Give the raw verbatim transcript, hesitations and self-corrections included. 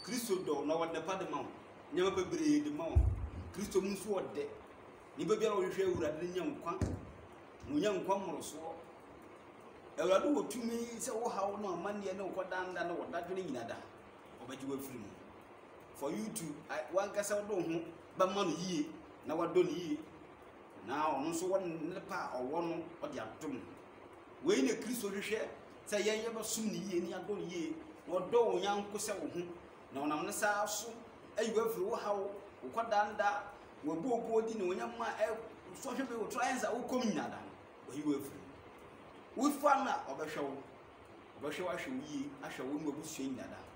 Kristo do na wode pa de ma wo nyama bebre de ma wo Kristo mu so wode ni be bia wo hwehwe awurade nya nkwa mu nya nkwa mmoroso awurade wo tumi se wo hawo no amane ne wo danda ne wo dadwe nyina da obaji wa firi mu for you to wan kasa do ho ba ma no yie na wado ni yie na ono so won ne pa owo no ode adom we ne Kristo hwehwe se yen ye ba sum ni yie ni ado ni yie no do wo nyanko se wo ho na onam ne sa so ayiwa firi wo hawo wo danda wo bo bo di ne wonyama e so hwebe wo triansa wo kom nyada wo yiwa firi wo fa na obehwe wo obehwe wa hwe wo yie ahwe wo no abusuo nyada